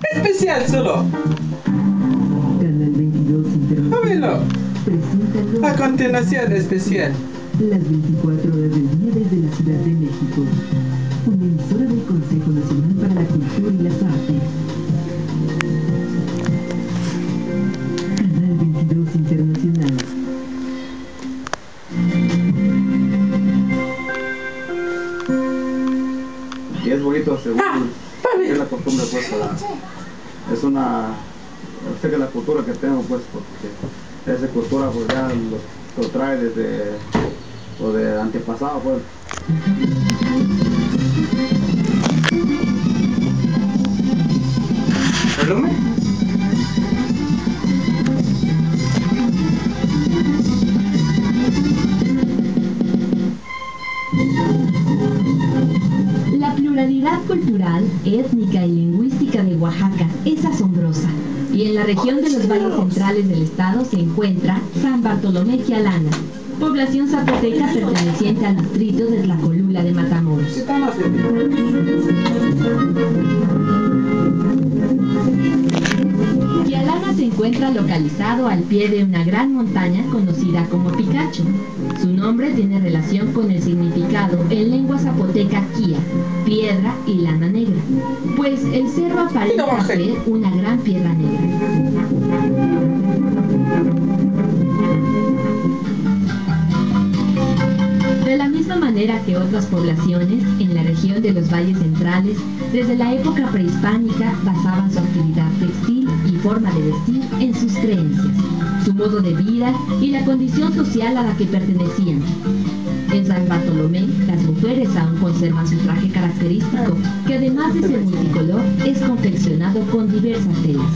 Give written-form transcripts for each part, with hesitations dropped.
Especial solo. Canal 22 Dámelo. presenta A continuación, especial. las 24 horas del día desde la Ciudad de México. Una emisora del Consejo Nacional para la Cultura y las Artes. Canal 22 Internacional. Y es bonito según papi. es la costumbre, pues, es una, sé que la cultura que tengo, pues, porque esa cultura pues ya lo trae desde lo de antepasado, pues. ¿Volumen? La pluralidad cultural, étnica y lingüística de Oaxaca es asombrosa, y en la región de los valles centrales del estado se encuentra San Bartolomé Quialana, población zapoteca perteneciente al distrito de Tlacolula de Matamoros. ¿Qué están haciendo? Quialana se encuentra localizado al pie de una gran montaña conocida como Picacho. Su nombre tiene relación con el significado en lengua zapoteca quia, piedra y lana negra, pues el cerro aparenta ser una gran piedra negra. De la misma manera que otras poblaciones en la región de los valles centrales, desde la época prehispánica basaban su actividad textil y forma de vestir en sus creencias, su modo de vida y la condición social a la que pertenecían. En San Bartolomé, las mujeres aún conservan su traje característico, que además de ser multicolor, es confeccionado con diversas telas.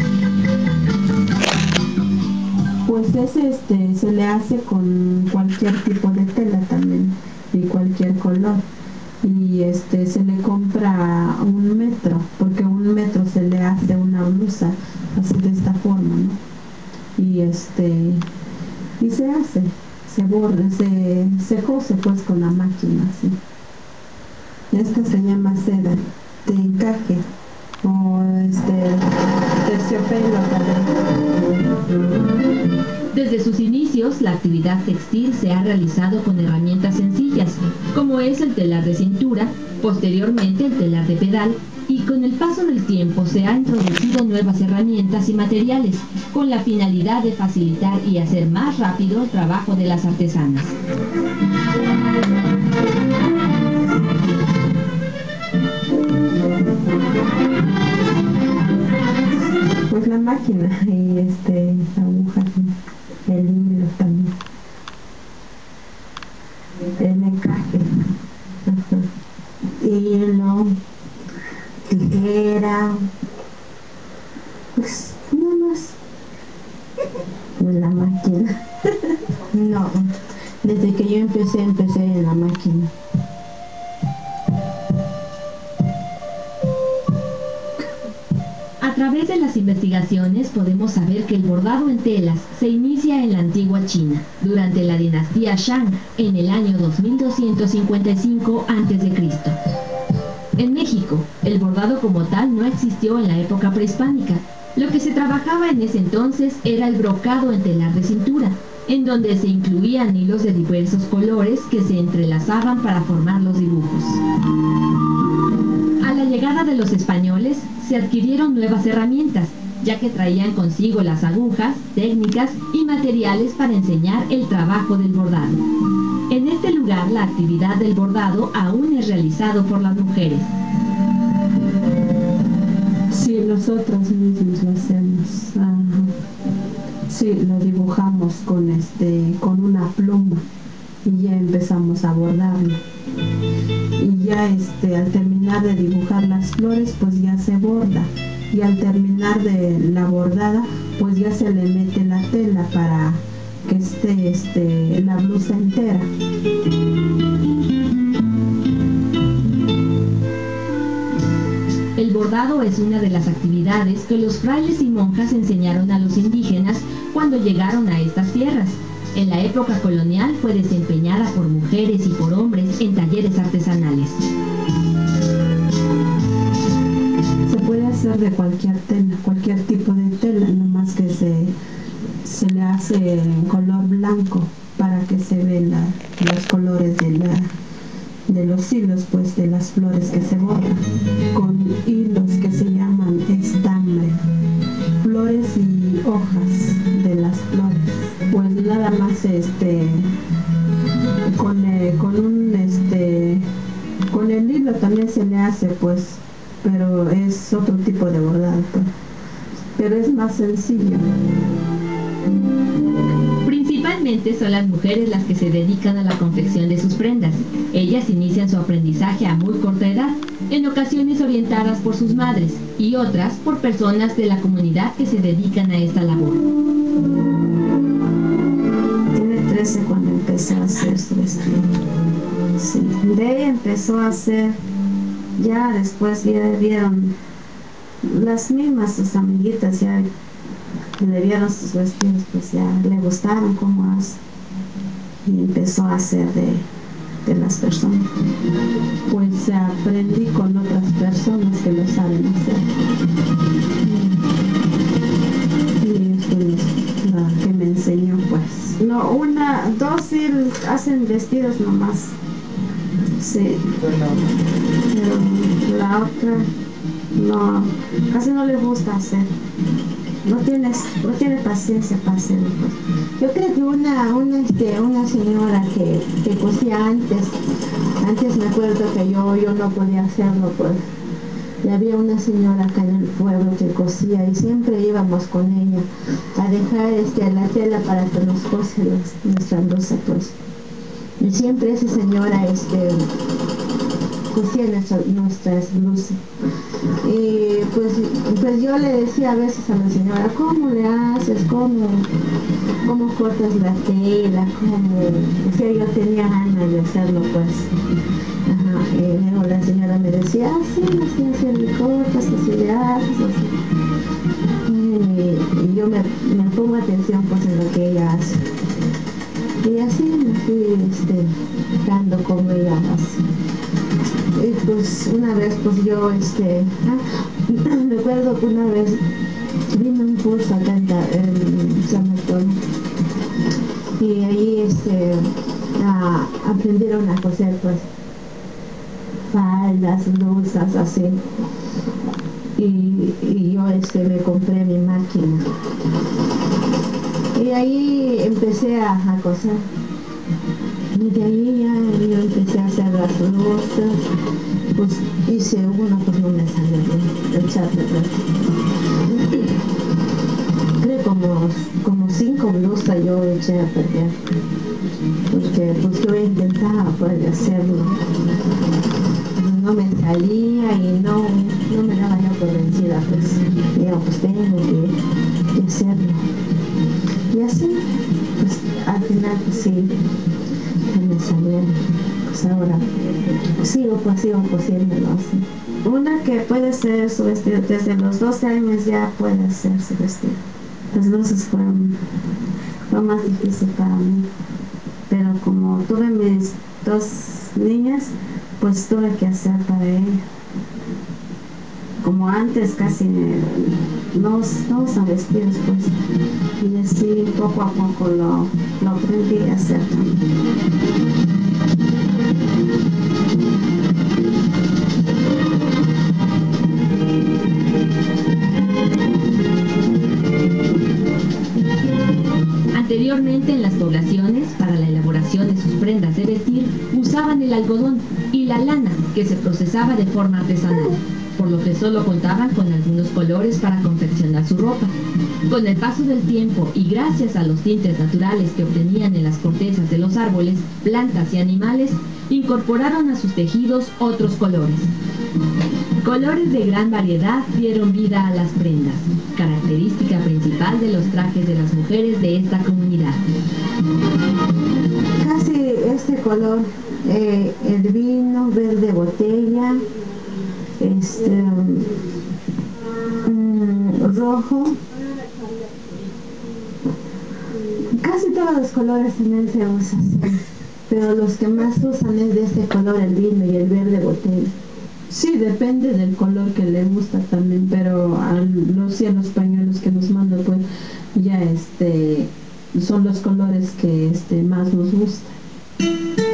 Pues ese se le hace con cualquier tipo de tela también y cualquier color. Y se le compra 1 metro, porque 1 metro se le hace una blusa así de esta forma, ¿no? Y se hace, se borda, se cose pues con la máquina así. Esta se llama seda de encaje o terciopelo también. Desde sus inicios, la actividad textil se ha realizado con herramientas sencillas, como es el telar de cintura, posteriormente el telar de pedal, y con el paso del tiempo se han introducido nuevas herramientas y materiales, con la finalidad de facilitar y hacer más rápido el trabajo de las artesanas. Pues la máquina y agujas, el hilo también, el encaje, hilo, tijera, pues nada más. La máquina. No, desde que yo empecé en la máquina. A través de las investigaciones podemos saber que el bordado en telas se inicia en la antigua China, durante la dinastía Shang, en el año 2255 a.C. En México, el bordado como tal no existió en la época prehispánica. Lo que se trabajaba en ese entonces era el brocado en telar de cintura, en donde se incluían hilos de diversos colores que se entrelazaban para formar los dibujos. A la llegada de los españoles, se adquirieron nuevas herramientas, ya que traían consigo las agujas, técnicas y materiales para enseñar el trabajo del bordado. En este lugar, la actividad del bordado aún es realizado por las mujeres. Sí, nosotros mismos lo hacemos. Ajá. Sí, lo dibujamos con una pluma y ya empezamos a bordarlo. Y ya al terminar de dibujar las flores, pues ya se borda. Y al terminar de la bordada, pues ya se le mete la tela para que esté la blusa entera. El bordado es una de las actividades que los frailes y monjas enseñaron a los indígenas cuando llegaron a estas tierras. En la época colonial fue desempeñada por mujeres y por hombres en talleres artesanales. Se puede hacer hacer de cualquier tela, cualquier tipo de tela, nomás que se le hace en color blanco para que se vean los colores de los hilos, pues de las flores que se bordan, con hilos que se llaman estambre, flores y hojas de las flores. Pues nada más con el hilo también se le hace, pues, pero es otro tipo de bordado, pues, pero es más sencillo. Principalmente son las mujeres las que se dedican a la confección de sus prendas. Ellas inician su aprendizaje a muy corta edad, en ocasiones orientadas por sus madres y otras por personas de la comunidad que se dedican a esta labor. Tiene 13 cuando empezó a hacer su vestido. Sí. De ella empezó a hacer, ya después vieron las mismas, sus amiguitas ya le vieron sus vestidos, pues ya le gustaron cómo hace y empezó a hacer de las personas. Pues aprendí con otras personas que lo saben hacer y esto es la que me enseñó, pues. No, dos sí hacen vestidos nomás, sí, pero la otra no, casi no le gusta hacer. No tiene paciencia para hacerlo. Pues. Yo creo que una señora que cosía antes me acuerdo que yo no podía hacerlo, pues. Y había una señora acá en el pueblo que cosía y siempre íbamos con ella a dejar la tela para que nos cose nuestra blusa, pues. Y siempre esa señora cosía nuestras blusas. Y pues yo le decía a veces a la señora, ¿cómo le haces? ¿Cómo cortas la tela? O sea, yo tenía ganas de hacerlo, pues. Ajá. Y luego la señora me decía, así le cortas, así le haces, así. Y yo me pongo atención, pues, en lo que ella hace. Y así me fui dando como ella hace. Y pues una vez pues yo me acuerdo que una vez vine a un curso acá en San Antonio y ahí aprendieron a coser pues faldas, blusas, así, y yo me compré mi máquina y ahí empecé a coser. Y de ahí ya yo empecé a hacer las blusas, pues hice una, pues no me salió bien, el charro, creo como 5 blusas yo eché a perder, porque pues yo intentaba poder hacerlo, no me salía y no me daba yo por vencida, pues digo, pues tengo que hacerlo, y así, pues al final pues sí, me salieron, pues ahora sigo cosiéndolo así. Una que puede hacer su vestido desde los 12 años ya puede hacer su vestido. Las luces fue más difícil para mí, pero como tuve mis 2 niñas, pues tuve que hacer para ella. Como antes casi no usan vestidos, pues, y así poco a poco lo aprendí a hacer también. Anteriormente en las poblaciones, para la elaboración de sus prendas de vestir, usaban el algodón y la lana, que se procesaba de forma artesanal, por lo que solo contaban con algunos colores para confeccionar su ropa. Con el paso del tiempo y gracias a los tintes naturales que obtenían en las cortezas de los árboles, plantas y animales, incorporaron a sus tejidos otros colores. Colores de gran variedad dieron vida a las prendas, característica principal de los trajes de las mujeres de esta comunidad. Casi este color, el vino, verde botella, rojo, casi todos los colores también se usan, sí, pero los que más usan es de este color, el vino y el verde botella. Sí, depende del color que le gusta también, pero los pañuelos que nos manda pues ya son los colores que más nos gustan.